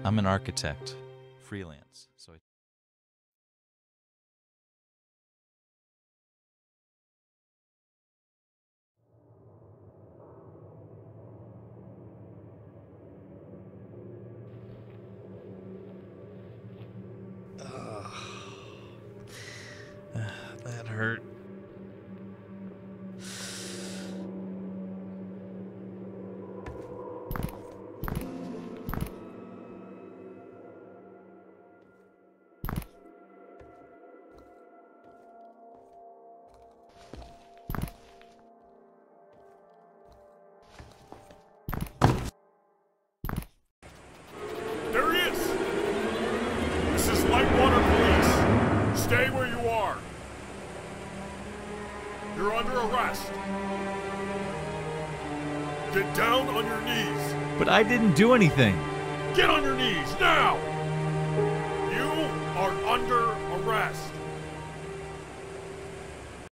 I'm an architect, freelance. So that hurt. There he is! This is Lightwater Police. Stay where you are. You're under arrest. Get down on your knees. But I didn't do anything. Get on your knees, now!